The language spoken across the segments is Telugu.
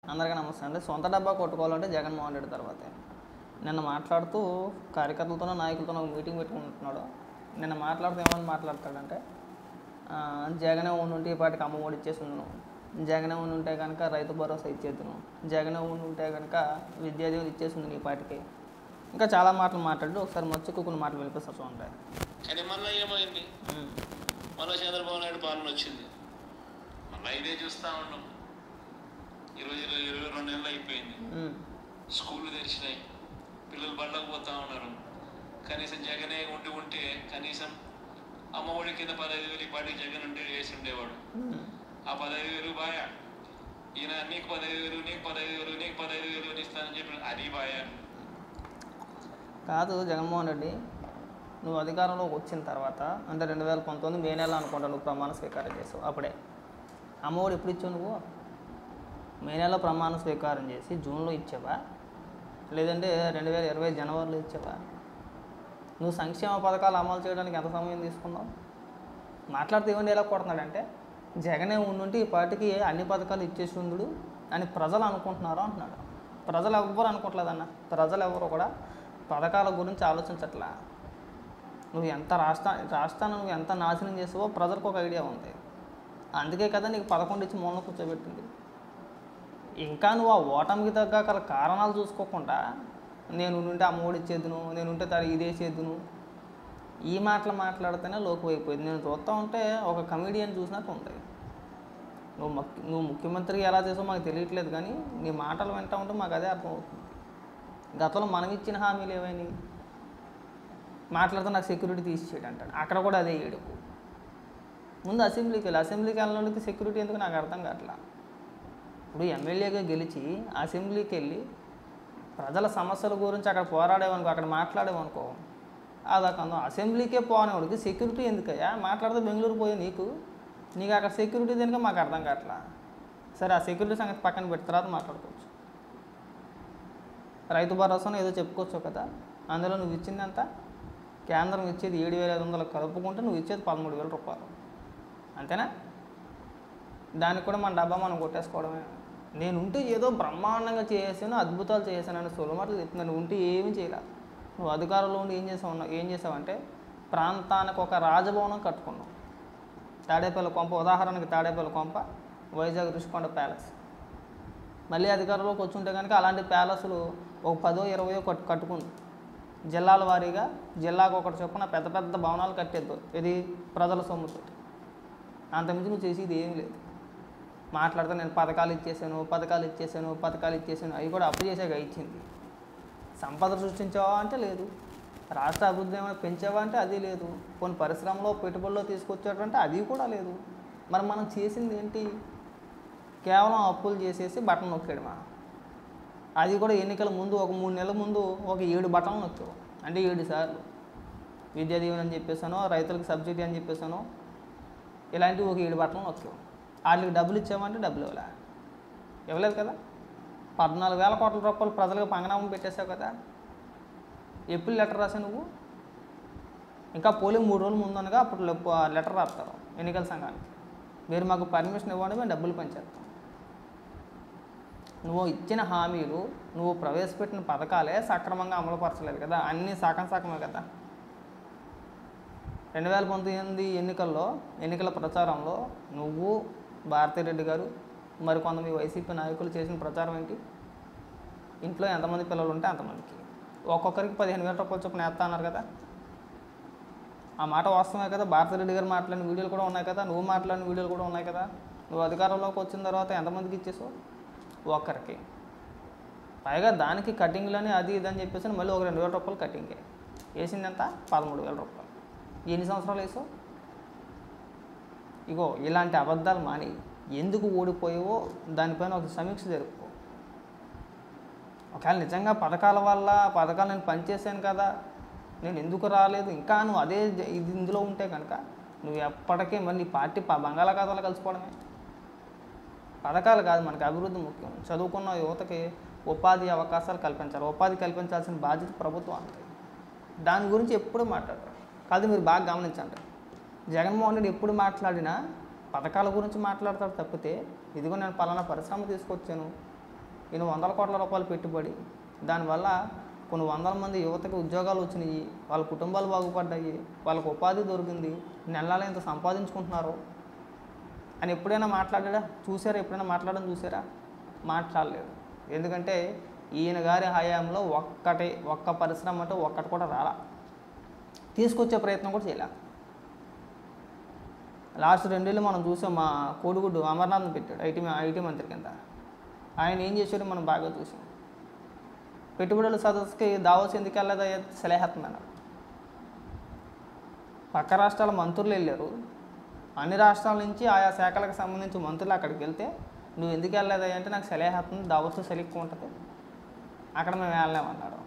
అందరికీ నమస్తే అండి. సొంత డబ్బా కొట్టుకోవాలంటే జగన్మోహన్ రెడ్డి తర్వాతే. నిన్న మాట్లాడుతూ కార్యకర్తలతోనో నాయకులతోనో మీటింగ్ పెట్టుకుంటున్నాడు. నిన్న మాట్లాడుతూ ఏమని మాట్లాడతాడంటే జగనే ఉంటే ఈ పాటికి అమ్మఒడి ఇచ్చేసిందును, జగనే ఉంటే కనుక రైతు భరోసా ఇచ్చేద్దును, జగనే ఉంటే కనుక విద్యాదీవులు ఇచ్చేసింది ఈ పాటికి, ఇంకా చాలా మాటలు మాట్లాడు. ఒకసారి మచ్చుకు కొన్ని మాటలు వినిపిస్తా చూడండి. కానీ మళ్ళీ ఏమైంది, మళ్ళీ చంద్రబాబు నాయుడు పాలన వచ్చింది, మళ్ళీ ఇదే చూస్తూ ఉన్నాం. ఈరోజు 22 నెలలు అయిపోయింది, స్కూళ్ళు తెరిచినాయి, పిల్లలు బళ్ళకు పోతా ఉన్నారు. కనీసం జగనే ఉంటే కనీసం అమ్మఒడి కింద 15,000 ఈ పాటికి జగన్ ఉంటే వేసి ఉండేవాడు. ఆ 15,000 బాయా, ఈయన నీకు 15,000 నీకు 15,000 నీకు 15,000 ఇస్తానని చెప్పి అది బాయా కాదు. జగన్మోహన్ రెడ్డి నువ్వు అధికారంలోకి వచ్చిన తర్వాత అంటే 2019 మే నెల అనుకుంటా నువ్వు ప్రమాణ స్వీకారం చేసావు. అప్పుడే అమ్మఒడి ఎప్పుడు ఇచ్చావు? నువ్వు మే నెలలో ప్రమాణ స్వీకారం చేసి జూన్లో ఇచ్చావా, లేదంటే 2020 జనవరిలో ఇచ్చావా? నువ్వు సంక్షేమ పథకాలు అమలు చేయడానికి ఎంత సమయం తీసుకున్నావు? మాట్లాడితే ఏమండి ఎలా కొడుతున్నాడంటే జగనే ఉండుంటే ఈ పార్టీకి అన్ని పథకాలు ఇచ్చేసి ఉండు అని ప్రజలు అనుకుంటున్నారు అంటున్నాడు. ప్రజలు ఎవ్వరు అనుకోవట్లేదన్న. ప్రజలు ఎవరు కూడా పథకాల గురించి ఆలోచించట్లా. నువ్వు ఎంత రాష్ట్రాన్ని నువ్వు ఎంత నాశనం చేసావో ప్రజలకు ఒక ఐడియా ఉంది. అందుకే కదా నీకు 11 ఇచ్చి మూలన కూర్చోబెట్టింది. ఇంకా నువ్వు ఆ ఓటమికి తగ్గ కారణాలు చూసుకోకుండా నేను ఉంటే అమ్మఒడి ఇచ్చేద్దును, నేను ఉంటే ఇదే చేద్దును, ఈ మాటలు మాట్లాడితేనే లోకు అయిపోయింది. నేను చూస్తూ ఉంటే ఒక కమెడియన్ చూసినట్టు ఉంటుంది. నువ్వు ముఖ్యమంత్రికి ఎలా చేసావు మాకు తెలియట్లేదు, కానీ నీ మాటలు వింటూ ఉంటే మాకు అదే అర్థమవుతుంది. గతంలో మనం ఇచ్చిన హామీలు ఏవైనా మాట్లాడితే నాకు సెక్యూరిటీ తీసేయడం అంటాడు. అక్కడ కూడా అదే ఏడుపు. ముందు అసెంబ్లీకి వెళ్ళడానికి సెక్యూరిటీ ఎందుకు నాకు అర్థం కావట్లా. ఇప్పుడు ఎమ్మెల్యేగా గెలిచి అసెంబ్లీకి వెళ్ళి ప్రజల సమస్యల గురించి అక్కడ పోరాడేవనుకో, అక్కడ మాట్లాడేవనుకో, అదొక అసెంబ్లీకే పోనేవాడికి సెక్యూరిటీ ఎందుకయ్యా? మాట్లాడితే బెంగళూరు పోయి నీకు అక్కడ సెక్యూరిటీ దేనిక మాకు అర్థం కావట్లా. సరే, ఆ సెక్యూరిటీ సంగతి పక్కన పెట్టి తర్వాత మాట్లాడుకోవచ్చు. రైతు భరోసాను ఏదో చెప్పుకోవచ్చు కదా, అందులో నువ్వు ఇచ్చింది ఎంత? కేంద్రం ఇచ్చేది 7,500 కలుపుకుంటే నువ్వు ఇచ్చేది 13,000 రూపాయలు, అంతేనా? దానికి కూడా మన డబ్బా మనం కొట్టేసుకోవడమే. నేను ఉంటే ఏదో బ్రహ్మాండంగా చేసాను, అద్భుతాలు చేశాను అని సొలమాటలు చెప్తున్నాను. నువ్వు ఉంటే ఏమీ చేయలే. నువ్వు అధికారంలో ఉండి ఏం చేసావంటే ప్రాంతానికి ఒక రాజభవనం కట్టుకున్నావు. తాడేపల్లి కొంప, ఉదాహరణకి తాడేపల్లి కొంప, వైజాగ్ రుషికొండ ప్యాలెస్. మళ్ళీ అధికారంలోకి వచ్చుంటే కనుక అలాంటి ప్యాలెస్లు ఒక 10-20 కట్టుకుంది. జిల్లాల వారీగా జిల్లాకు ఒకటి చొప్పున పెద్ద పెద్ద భవనాలు కట్టేద్దు. ఇది ప్రజల సొమ్ముతో. అంతకుమించి నువ్వు చేసేది ఏం లేదు. మాట్లాడితే నేను పథకాలు ఇచ్చేసాను అవి కూడా అప్పు చేసాక ఇచ్చింది. సంపద సృష్టించావా అంటే లేదు. రాష్ట్ర అభివృద్ధి ఏమైనా పెంచావా అంటే అది లేదు. కొన్ని పరిశ్రమలో పెట్టుబడుల్లో తీసుకొచ్చాడంటే అది కూడా లేదు. మరి మనం చేసింది ఏంటి? కేవలం అప్పులు చేసేసి బటన్ నొక్కేయడమా? అది కూడా ఎన్నికల ముందు ఒక 3 నెలల ముందు ఒక 7 బటన్లు నొక్కావు. అంటే 7 సార్లు విద్యా దీవెన అని చెప్పేసానో, రైతులకు సబ్సిడీ అని చెప్పేసానో, ఇలాంటివి ఒక 7 బటన్లు నొక్కావు. వాటికి డబ్బులు ఇచ్చామంటే డబ్బులు ఇవ్వలేదు కదా. 14,000 కోట్ల రూపాయలు ప్రజలకు పంగనామం పెట్టేశావు కదా. ఎప్పుడు లెటర్ రాసావు నువ్వు? ఇంకా పోలింగ్ 3 రోజుల ముందనగా అప్పుడు లెటర్ రాస్తారు ఎన్నికల సంఘానికి, మీరు మాకు పర్మిషన్ ఇవ్వండి, మేము డబ్బులు పంచేస్తాం. నువ్వు ఇచ్చిన హామీలు, నువ్వు ప్రవేశపెట్టిన పథకాలే సక్రమంగా అమలుపరచలేదు కదా. అన్నీ సగమే కదా. 2019 ఎన్నికల ప్రచారంలో నువ్వు, భారతిరెడ్డి గారు, మరికొంత మీ వైసీపీ నాయకులు చేసిన ప్రచారం ఏంటి? ఇంట్లో ఎంతమంది పిల్లలు ఉంటే అంతమందికి ఒక్కొక్కరికి 15,000 రూపాయలు చొప్పున వేస్తా అన్నారు కదా. ఆ మాట వాస్తవమే కదా. భారతిరెడ్డి గారు మాట్లాడిన వీడియోలు కూడా ఉన్నాయి కదా, నువ్వు మాట్లాడిన వీడియోలు కూడా ఉన్నాయి కదా. నువ్వు అధికారంలోకి వచ్చిన తర్వాత ఎంతమందికి ఇచ్చేసావు? ఒక్కరికి. పైగా దానికి కటింగ్లని అది ఇది అని చెప్పేసి మళ్ళీ ఒక 2,000 రూపాయలు కటింగే వేసింది. ఎంత? 13,000 రూపాయలు. ఎన్ని సంవత్సరాలు వేసావు? ఇగో ఇలాంటి అబద్ధాలు మాని ఎందుకు ఓడిపోయావో దానిపైన ఒక సమీక్ష జరుపుకో. ఒకవేళ నిజంగా పథకాల వల్ల పథకాలు నేను పనిచేశాను కదా, నేను ఎందుకు రాలేదు, ఇంకా నువ్వు అదే ఇందులో ఉంటే కనుక నువ్వు ఎప్పటికీ మళ్ళీ పార్టీ బంగాళాఖాతంలో కలిసిపోవడమే. పథకాలు కాదు, మనకి అభివృద్ధి ముఖ్యం. చదువుకున్న యువతకి ఉపాధి అవకాశాలు కల్పించాలి. ఉపాధి కల్పించాల్సిన బాధ్యత ప్రభుత్వం అంతే. దాని గురించి ఎప్పుడు మాట్లాడరు కాదు. మీరు బాగా గమనించండి, జగన్మోహన్ రెడ్డి ఎప్పుడు మాట్లాడినా పథకాల గురించి మాట్లాడతాడు తప్పితే ఇదిగో నేను పలానా పరిశ్రమ తీసుకొచ్చాను, ఈయన 100 కోట్ల రూపాయలు పెట్టుబడి, దానివల్ల కొన్ని వందల మంది యువతకి ఉద్యోగాలు వచ్చినాయి, వాళ్ళ కుటుంబాలు బాగుపడ్డాయి, వాళ్ళకు ఉపాధి దొరికింది, నెలల ఇంత సంపాదించుకుంటున్నారు అని ఎప్పుడైనా మాట్లాడా చూసారా? ఎప్పుడైనా మాట్లాడడం చూసారా? మాట్లాడలేదు. ఎందుకంటే ఈయన గారి హయాంలో ఒక్క పరిశ్రమ అంటే ఒక్కటి కూడా రాలా, తీసుకొచ్చే ప్రయత్నం కూడా చేయలే. లాస్ట్ 2 ఏళ్ళు మనం చూసాం, మా కోడిగుడ్డు అమర్నాథ్ని పెట్టాడు ఐటీ మంత్రి కింద. ఆయన ఏం చేశాడో మనం బాగా చూసాం. పెట్టుబడుల సదస్సుకి దావోస్ ఎందుకు వెళ్ళదా సలహేస్తున్నాను. పక్క రాష్ట్రాల మంత్రులు వెళ్ళారు, అన్ని రాష్ట్రాల నుంచి ఆయా శాఖలకు సంబంధించి మంత్రులు అక్కడికి వెళ్తే నువ్వు ఎందుకు వెళ్ళలేదా అంటే నాకు సలహేస్తుంది, దావోస్ సెలెక్ట్ ఉంటుంది, అక్కడ మేము వెళ్ళలేమన్నారు.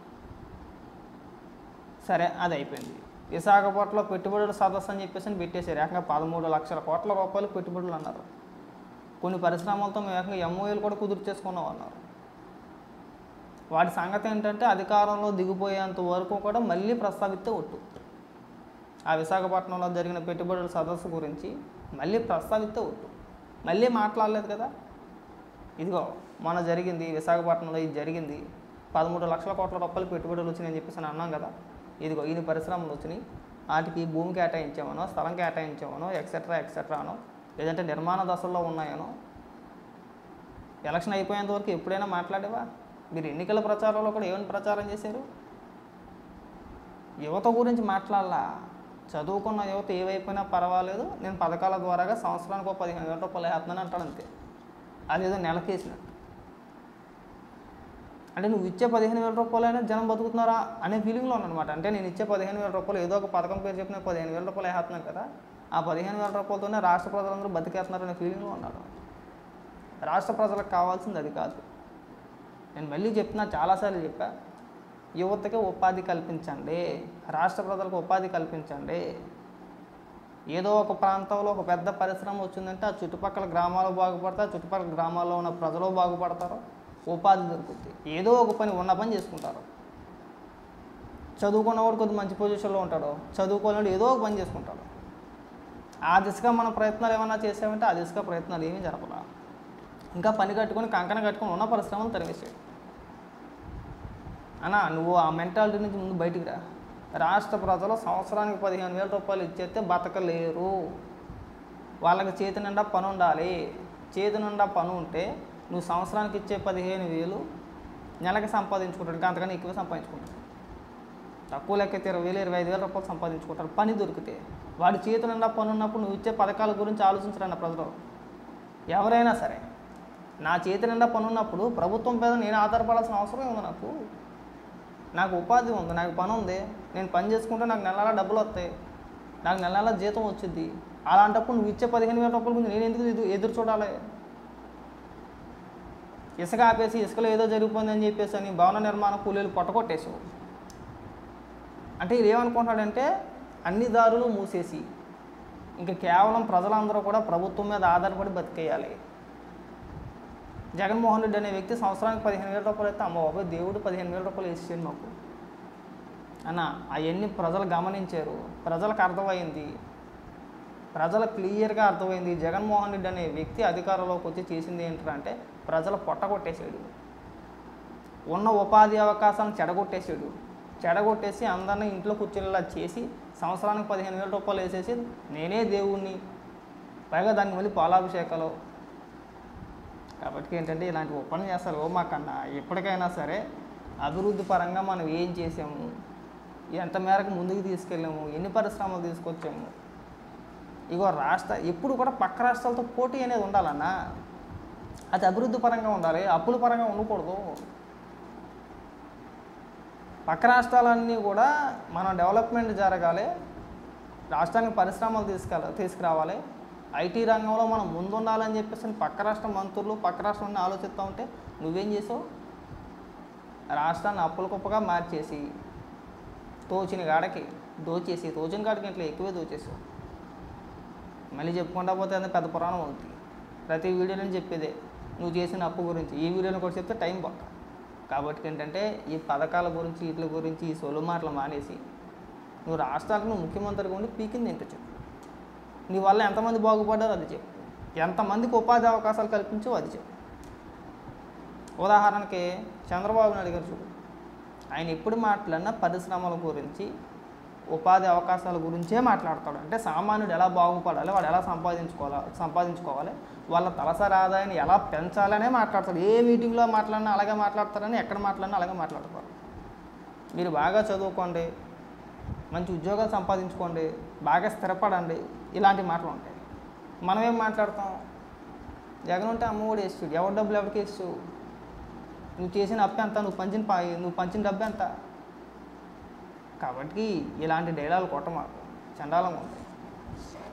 సరే, అది అయిపోయింది. విశాఖపట్నంలో పెట్టుబడుల సదస్సు అని చెప్పేసి పెట్టేశారు. ఏకంగా 13 లక్షల కోట్ల రూపాయలు పెట్టుబడులు అన్నారు. కొన్ని పరిశ్రమలతో మేము ఏకంగా ఎంఓఏలు కూడా కుదుర్చేసుకున్నాం అన్నారు. వాటి సంగతి ఏంటంటే అధికారంలో దిగిపోయేంత వరకు కూడా మళ్ళీ ప్రస్తావిస్తే ఒట్టు. ఆ విశాఖపట్నంలో జరిగిన పెట్టుబడుల సదస్సు గురించి మళ్ళీ ప్రస్తావిస్తే ఒట్టు. మళ్ళీ మాట్లాడలేదు కదా. ఇదిగో మన జరిగింది, విశాఖపట్నంలో ఇది జరిగింది, 13 లక్షల కోట్ల రూపాయలు పెట్టుబడులు వచ్చినాయని చెప్పేసి అన్నాం కదా. ఇదిగో ఇన్ని పరిశ్రమలు వచ్చినాయి, వాటికి భూమి కేటాయించామనో, స్థలం కేటాయించామనో, ఎక్సెట్రా అనో, లేదంటే నిర్మాణ దశల్లో ఉన్నాయనో. ఎలక్షన్ అయిపోయేంత వరకు ఎప్పుడైనా మాట్లాడేవా? మీరు ఎన్నికల ప్రచారంలో కూడా ఏమైనా ప్రచారం చేశారు? యువత గురించి మాట్లాడాలా. చదువుకున్న యువత ఏవైపోయినా పర్వాలేదు, నేను పథకాల ద్వారాగా సంవత్సరానికి 15,000 రూపాయలు వేస్తున్నాను అంటాడు అంతే. అదేదో నెలకేసినట్టు. అంటే నువ్వు ఇచ్చే 15,000 రూపాయలైనా జనం బతుకుతున్నారా అనే ఫీలింగ్లో ఉన్నమాట. అంటే నేను ఇచ్చే 15,000 రూపాయలు ఏదో ఒక పథకం పేరు చెప్పిన 15,000 రూపాయలు వేస్తున్నాను కదా, ఆ 15,000 రూపాయలతోనే రాష్ట్ర ప్రజలందరూ బతికేస్తున్నారు అనే ఫీలింగ్లో ఉన్నాడు. రాష్ట్ర ప్రజలకు కావాల్సింది అది కాదు. నేను మళ్ళీ చెప్తున్నా, చాలాసార్లు చెప్పా, యువతకి ఉపాధి కల్పించండి, రాష్ట్ర ప్రజలకు ఉపాధి కల్పించండి. ఏదో ఒక ప్రాంతంలో ఒక పెద్ద పరిశ్రమ వచ్చిందంటే ఆ చుట్టుపక్కల గ్రామాలు బాగుపడతాయి, చుట్టుపక్కల గ్రామాల్లో ఉన్న ప్రజలు బాగుపడతారు, ఉపాధి దొరుకుతుంది. ఏదో ఒక పని ఉన్న పని చేసుకుంటారు. చదువుకున్నవాడు కొద్ది మంచి పొజిషన్లో ఉంటాడు, చదువుకోలేడు ఏదో ఒక పని చేసుకుంటాడు. ఆ దిశగా మన ప్రయత్నాలు ఏమన్నా చేసామంటే ఆ దిశగా ప్రయత్నాలు ఏమీ జరపరా. ఇంకా పని కట్టుకొని కంకణ కట్టుకొని ఉన్న పరిశ్రమలు తరివేసాడు. అన్నా నువ్వు ఆ మెంటాలిటీ నుంచి ముందు బయటికి రా. రాష్ట్ర ప్రజలు సంవత్సరానికి 15,000 రూపాయలు ఇచ్చేస్తే బతకలేరు. వాళ్ళకి చేతి నిండా పని ఉండాలి. చేతి నిండా పని ఉంటే నువ్వు సంవత్సరానికి ఇచ్చే 15,000 నెలకి సంపాదించుకుంటాడు, ఇంకా అంతకన్నా ఎక్కువ సంపాదించుకుంటాడు. తక్కువ లెక్క అయితే 20,000 25,000 రూపాయలు సంపాదించుకుంటాడు పని దొరికితే. వాడి చేతి నిండా పని ఉన్నప్పుడు నువ్వు ఇచ్చే పథకాల గురించి ఆలోచించరన్న ప్రజలు ఎవరైనా సరే. నా చేతి నిండా పని ఉన్నప్పుడు ప్రభుత్వం మీద నేను ఆధారపడాల్సిన అవసరం ఉంది. నాకు ఉపాధి ఉంది, నాకు పని ఉంది, నేను పని చేసుకుంటే నాకు నెల డబ్బులు వస్తాయి, నాకు నెల జీతం వచ్చింది. అలాంటప్పుడు నువ్వు ఇచ్చే 15,000 రూపాయల గురించి నేను ఎందుకు ఎదురు చూడాలి? ఇసుక ఆపేసి ఇసుకలో ఏదో జరిగిపోయిందని చెప్పేసి అని భవన నిర్మాణ కూలీలు పొట్టకొట్టేసావు. అంటే ఇది ఏమనుకుంటాడంటే అన్ని దారులు మూసేసి ఇంకా కేవలం ప్రజలందరూ కూడా ప్రభుత్వం మీద ఆధారపడి బతికేయాలి. జగన్మోహన్ రెడ్డి అనే వ్యక్తి సంవత్సరానికి 15,000 రూపాయలు అయితే అమ్మ బాబోయ్ దేవుడు 15,000 రూపాయలు వేసేయండి మాకు అన్న. అవన్నీ ప్రజలు గమనించారు, ప్రజలకు అర్థమైంది, ప్రజలు క్లియర్గా అర్థమైంది. జగన్మోహన్ రెడ్డి అనే వ్యక్తి అధికారంలోకి వచ్చి చేసింది ఏంటంటే ప్రజలు పొట్టగొట్టేసాడు, ఉన్న ఉపాధి అవకాశాలను చెడగొట్టేసి అందరినీ ఇంట్లో కూర్చోలేలా చేసి సంవత్సరానికి 15,000 రూపాయలు వేసేసి నేనే దేవుణ్ణి, పైగా దాన్ని మళ్ళీ పాలాభిషేకాలు. కాబట్టి ఏంటంటే ఇలాంటి ఉపన్యాసాలు మాకన్నా ఎప్పటికైనా సరే అభివృద్ధి పరంగా మనం ఏం చేసాము, ఎంత మేరకు ముందుకు తీసుకెళ్ళాము, ఎన్ని పరిశ్రమలు తీసుకొచ్చాము. ఇగో ఎప్పుడు కూడా పక్క రాష్ట్రాలతో పోటీ అనేది ఉండాలన్నా, అది అభివృద్ధి పరంగా ఉండాలి, అప్పుల పరంగా ఉండకూడదు. పక్క రాష్ట్రాలన్నీ కూడా మన డెవలప్మెంట్ జరగాలి, రాష్ట్రానికి పరిశ్రమలు తీసుకురావాలి, ఐటీ రంగంలో మనం ముందుండాలని చెప్పేసి పక్క రాష్ట్ర మంత్రులు పక్క రాష్ట్రాన్ని ఆలోచిస్తూ ఉంటే నువ్వేం చేసావు? రాష్ట్రాన్ని అప్పుల కుప్పగా మార్చేసి తోచిన కాడికి ఇట్లా ఎక్కువే దోచేసావు. మళ్ళీ చెప్పుకుంటా పోతే అది పెద్ద పురాణం అవుతుంది. ప్రతి వీడియోలో చెప్పేదే నువ్వు చేసిన అప్పు గురించి. ఈ వీడియోలో కూడా చెప్తే టైం పక్క. కాబట్టి ఏంటంటే ఈ పథకాల గురించి వీటి గురించి ఈ సొలు మాటలు మానేసి నువ్వు రాష్ట్రాలకు నువ్వు ముఖ్యమంత్రిగా ఉండి పీకింది ఏంటో చెప్పు. నీ వల్ల ఎంతమంది బాగుపడ్డారో అది చెప్పు, ఎంతమందికి ఉపాధి అవకాశాలు కల్పించో అది చెప్పు. ఉదాహరణకి చంద్రబాబు నాయుడు గారు చూడు, ఆయన ఎప్పుడు మాట్లాడినా పరిశ్రమల గురించి, ఉపాధి అవకాశాల గురించే మాట్లాడతాడు. అంటే సామాన్యుడు ఎలా బాగుపడాలి, వాడు ఎలా సంపాదించుకోవాలి, వాళ్ళ తలసరి ఆదాయాన్ని ఎలా పెంచాలనే మాట్లాడతాడు. ఏ మీటింగ్లో మాట్లాడినా అలాగే మాట్లాడతారని, ఎక్కడ మాట్లాడినా అలాగే మాట్లాడతారు. మీరు బాగా చదువుకోండి, మంచి ఉద్యోగాలు సంపాదించుకోండి, బాగా స్థిరపడండి, ఇలాంటి మాటలు ఉంటాయి. మనం ఏం మాట్లాడతాం? జగన్ ఉంటే అమ్మఒడి వేస్తాడు, ఎవరి డబ్బులు ఎవరికి వేస్తావు, నువ్వు చేసిన అప్పు ఎంత, నువ్వు పంచిన డబ్బు ఎంత. కాబట్టి ఇలాంటి డైలాగులు కొట్టమాకు, చండాలంగా ఉంటాయి.